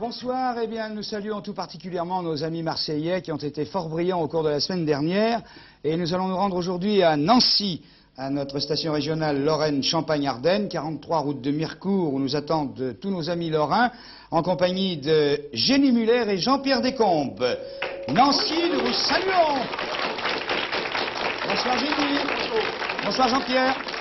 Bonsoir, eh bien nous saluons tout particulièrement nos amis marseillais qui ont été fort brillants au cours de la semaine dernière. Et nous allons nous rendre aujourd'hui à Nancy, à notre station régionale Lorraine-Champagne-Ardenne, 43 route de Mirecourt, où nous attendent tous nos amis lorrains, en compagnie de Jenny Muller et Jean-Pierre Descombes. Nancy, nous vous saluons. Bonsoir Jenny. Bonsoir Jean-Pierre.